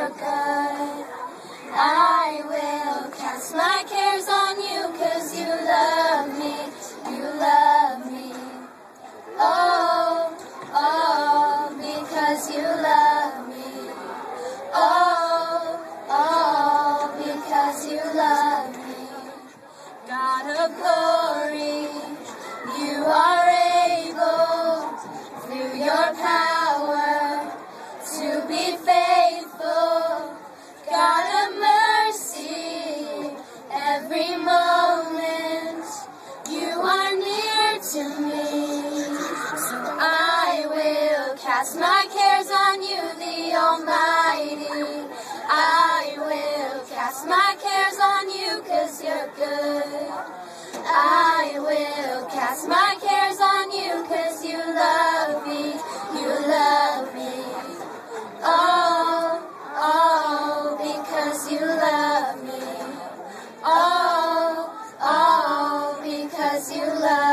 you're good. I will cast my cares on you, 'cause you love me, you love me. Oh, oh, because you love me. Oh, oh, because you love me. God of glory, you are able, through your power, to be faithful. God of mercy, every moment, you are near to me. So I will cast my cares on you, the Almighty. I will cast my cares on you, 'cause you're good. I will cast my cares on you, 'cause you love me, you love me. Oh, oh, because you love me. Oh, oh, because you love me.